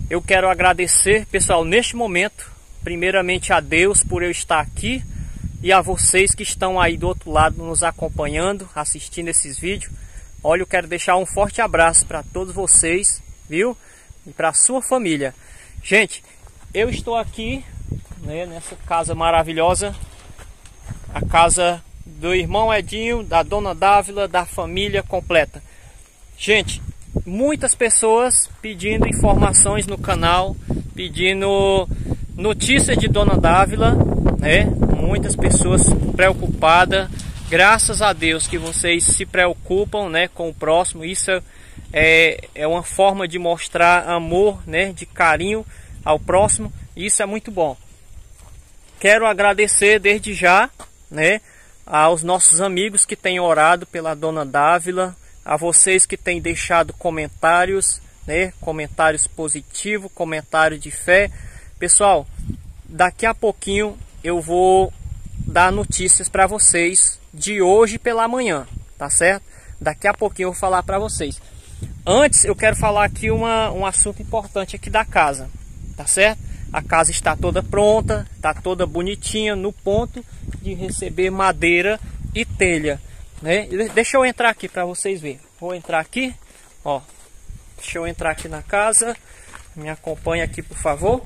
Eu quero agradecer, pessoal, neste momento, primeiramente a Deus por eu estar aqui e a vocês que estão aí do outro lado nos acompanhando, assistindo esses vídeos. Olha, eu quero deixar um forte abraço para todos vocês, viu? E para a sua família. Gente, eu estou aqui, né, nessa casa maravilhosa, a casa do irmão Edinho, da dona Dávila, da família completa. Gente, muitas pessoas pedindo informações no canal, pedindo notícias de dona Dávila, né? Muitas pessoas preocupadas. Graças a Deus que vocês se preocupam, né, com o próximo. Isso é uma forma de mostrar amor, né, de carinho ao próximo. Isso é muito bom. Quero agradecer desde já, né, aos nossos amigos que têm orado pela dona Dávila, a vocês que têm deixado comentários, né, comentários positivos, comentários de fé. Pessoal, daqui a pouquinho eu vou dar notícias para vocês de hoje pela manhã, tá certo? Daqui a pouquinho eu vou falar para vocês. Antes eu quero falar aqui um assunto importante aqui da casa, tá certo? A casa está toda pronta, está toda bonitinha, no ponto de receber madeira e telha, né? Deixa eu entrar aqui para vocês verem. Vou entrar aqui, ó. Deixa eu entrar aqui na casa. Me acompanha aqui, por favor.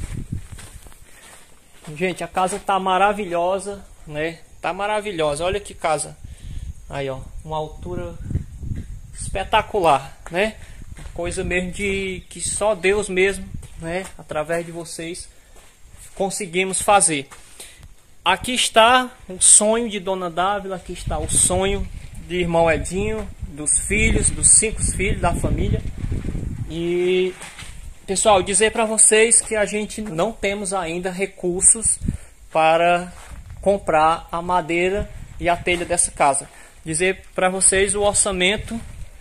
Gente, a casa tá maravilhosa, né? Tá maravilhosa. Olha que casa. Aí, ó, uma altura espetacular, né? Coisa mesmo de que só Deus mesmo, né, através de vocês conseguimos fazer. Aqui está o sonho de dona Dávila, aqui está o sonho de irmão Edinho, dos filhos, dos 5 filhos da família. E pessoal, dizer para vocês que a gente não temos ainda recursos para comprar a madeira e a telha dessa casa. Dizer para vocês o orçamento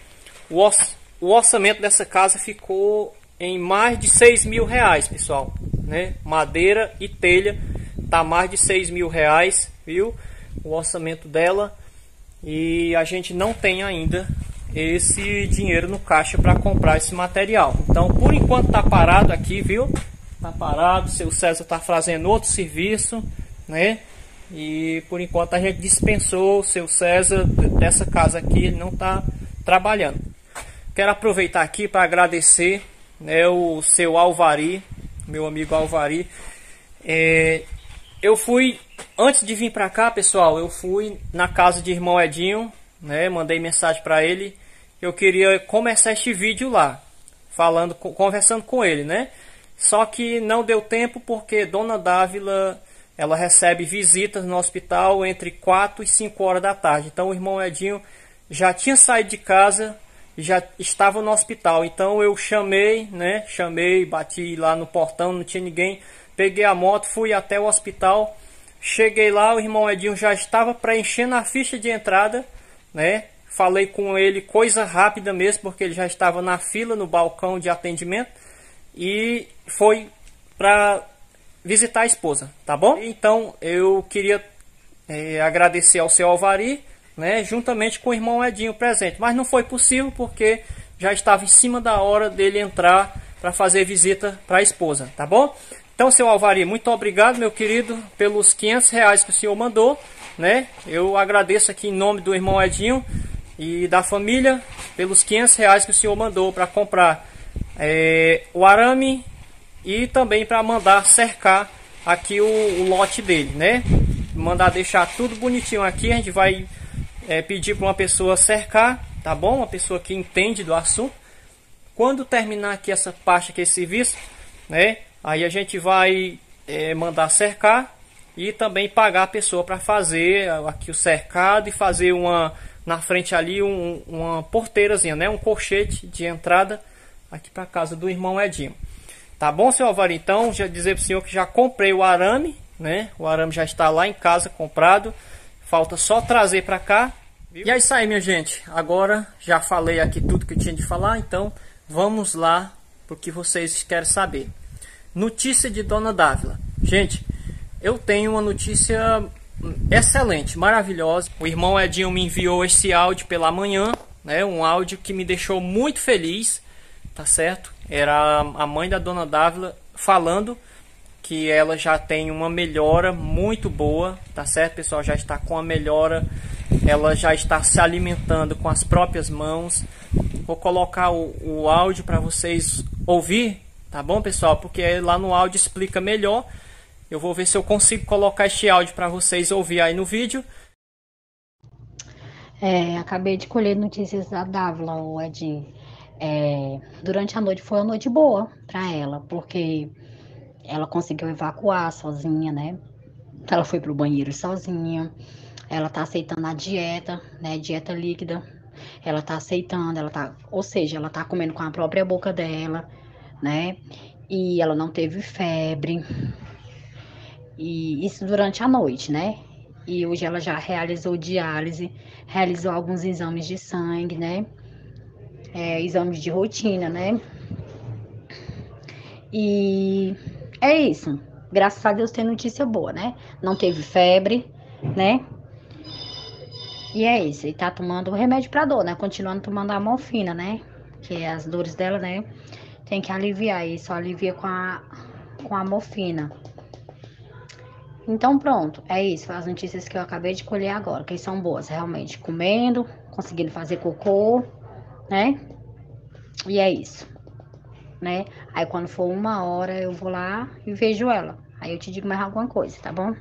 dessa casa ficou em mais de 6 mil reais, pessoal, né? Madeira e telha tá mais de 6 mil reais, viu? O orçamento dela, e a gente não tem ainda esse dinheiro no caixa para comprar esse material. Então, por enquanto tá parado aqui, viu? Tá parado. Seu César tá fazendo outro serviço, né? E por enquanto a gente dispensou o seu César dessa casa aqui, ele não tá trabalhando. Quero aproveitar aqui para agradecer, né, o seu Alvari, meu amigo Alvari. Eu fui, antes de vir para cá, pessoal, eu fui na casa de irmão Edinho, né, mandei mensagem para ele. Eu queria começar este vídeo lá, conversando com ele, né? Só que não deu tempo porque dona Dávila, ela recebe visitas no hospital entre 4 e 5 horas da tarde. Então o irmão Edinho já tinha saído de casa, já estava no hospital. Então eu chamei, né? Bati lá no portão, não tinha ninguém. Peguei a moto, fui até o hospital. Cheguei lá, o irmão Edinho já estava preenchendo a ficha de entrada, né? Falei com ele, coisa rápida mesmo, porque ele já estava na fila no balcão de atendimento. E foi para visitar a esposa, tá bom? Então eu queria agradecer ao seu Alvari, né, juntamente com o irmão Edinho presente, mas não foi possível porque já estava em cima da hora dele entrar para fazer visita para a esposa, tá bom? Então, seu Alvari, muito obrigado, meu querido, pelos 500 reais que o senhor mandou, né? Eu agradeço aqui em nome do irmão Edinho e da família pelos 500 reais que o senhor mandou para comprar o arame e também para mandar cercar aqui o lote dele, né? Mandar deixar tudo bonitinho aqui. A gente vai pedir para uma pessoa cercar, tá bom? Uma pessoa que entende do assunto. Quando terminar aqui essa parte, aqui, esse serviço, né? Aí a gente vai mandar cercar e também pagar a pessoa para fazer aqui o cercado e fazer na frente ali uma porteirazinha, né? Um colchete de entrada aqui para casa do irmão Edinho. Tá bom, seu Alvari? Então, já dizer para o senhor que já comprei o arame, né? O arame já está lá em casa comprado. Falta só trazer para cá. Viu? E é isso aí, minha gente. Agora já falei aqui tudo que eu tinha de falar. Então, vamos lá para o que vocês querem saber. Notícia de dona Dávila. Gente, eu tenho uma notícia excelente, maravilhosa. O irmão Edinho me enviou esse áudio pela manhã, né? Um áudio que me deixou muito feliz, tá certo? era a mãe da dona Dávila falando que ela já tem uma melhora muito boa, tá certo, pessoal? Já está com a melhora, ela já está se alimentando com as próprias mãos. Vou colocar o áudio para vocês ouvir, tá bom, pessoal? Porque lá no áudio explica melhor. Eu vou ver se eu consigo colocar este áudio para vocês ouvir aí no vídeo. Acabei de colher notícias da Dávila, o Edinho. Durante a noite foi uma noite boa para ela, porque ela conseguiu evacuar sozinha, né? Ela foi pro banheiro sozinha. Ela tá aceitando a dieta, né? Dieta líquida. Ela tá aceitando, ou seja, ela tá comendo com a própria boca dela, né? E ela não teve febre. E isso durante a noite, né? E hoje ela já realizou diálise, realizou alguns exames de sangue, né? Exames de rotina, né? E é isso. Graças a Deus tem notícia boa, né? Não teve febre, né? E é isso. E tá tomando remédio pra dor, né? Continuando tomando a morfina, né? Que as dores dela, né? Tem que aliviar. E só alivia com a morfina. Então pronto, é isso. As notícias que eu acabei de colher agora, que são boas, realmente. Comendo, conseguindo fazer cocô, né? E é isso, né? Aí quando for 1 hora eu vou lá e vejo ela. Aí eu te digo mais alguma coisa, tá bom?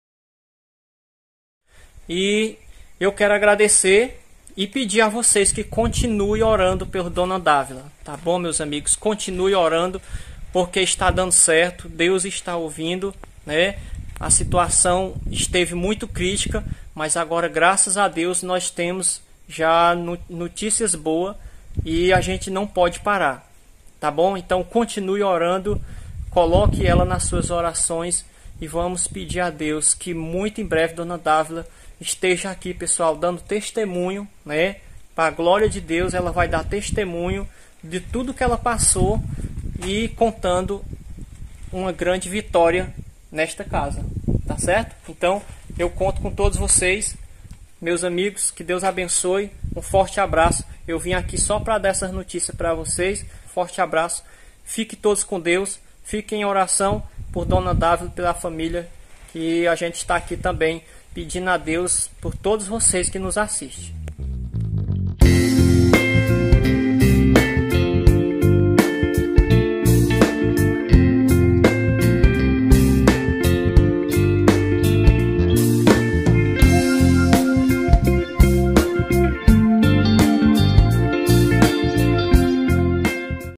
E eu quero agradecer e pedir a vocês que continuem orando por dona Dávila, tá bom, meus amigos? Continue orando, porque está dando certo, Deus está ouvindo, né? A situação esteve muito crítica, mas agora, graças a Deus, nós temos já notícias boas e a gente não pode parar, tá bom? Então continue orando, coloque ela nas suas orações e vamos pedir a Deus que muito em breve dona Dávila esteja aqui, pessoal, dando testemunho, né? Para a glória de Deus, ela vai dar testemunho de tudo que ela passou e contando uma grande vitória nesta casa, tá certo? Então, eu conto com todos vocês, meus amigos, que Deus abençoe, um forte abraço. Eu vim aqui só para dar essas notícias para vocês, forte abraço, fiquem todos com Deus, fiquem em oração por dona Dávila e pela família, que a gente está aqui também pedindo a Deus por todos vocês que nos assistem.